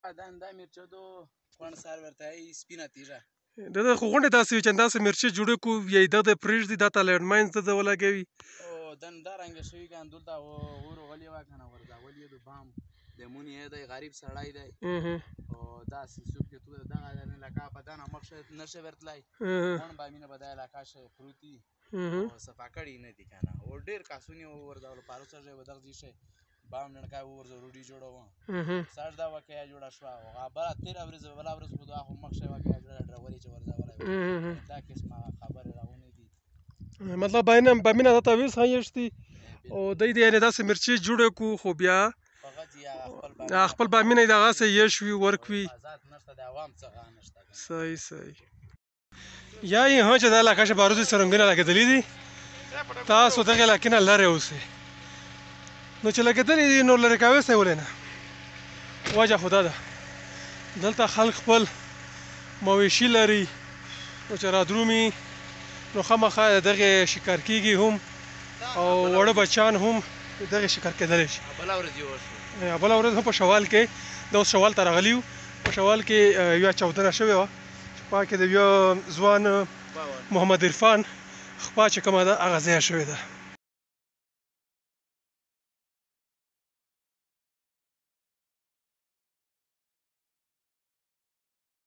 دا مرچو Kond-e-Sir ورته وایي سپینه تیږه. دا خو غونډې داسې وي چې همداسې مرچې جوړې کړو یا یې دغه پرېږدي دا ته لینډماینز دغه ولګوي او دا رنګه شوي که نه دلته اور وغلی وه که نه ورځول یې د بام لمون یې دی غریب سړی دی او داسې څوک چې تو دغه علاقه په دغه مخ نشي ورتلی غونډ بامونه په دا علاقه پروت دي او صفا کړي نه دي که نه او ډېر کاسونه یې وغورځولو پارو سړی به دغه ځای شی بام نړکای وغورځو روډۍ جوړوه سږ دا واقعه جوړه شوه او بله تېره ورځ بله ورځ خو دا خو مخکې واقعه جوړه ډرولې چې ورځولی دا قسمه خبرې راغونې دي مطلب بامونه دا ته ویسایشتي او دی د یعنې داسې مرچې جوړې کړو خو بیا خپل بامونه یې دغسې یش وي ورکوي صحیح صحیح یا یې هم چې دا علاقه چې بارودي سرنګونه لګېدلي دي تاسو دغې علاقې نه لرې اوسئ نو چې لګېدلي دي نو لرې کوئ سئ ولې نه وجه خو دا ده دلته خلک خپل مویشي لري نو چې رادرومي نو خامخا دغې شکار کېږي هم او وړه بچیان هم دغې شکار کېدلی شي بله ورځ هم په شوال کې دا اوس شوال ته راغلي یو په شوال کې یوه چاودنه شوې وه چې په کې د یوه ځوان محمد عرفان خپه چې کومه ده هغه ځایه شوې ده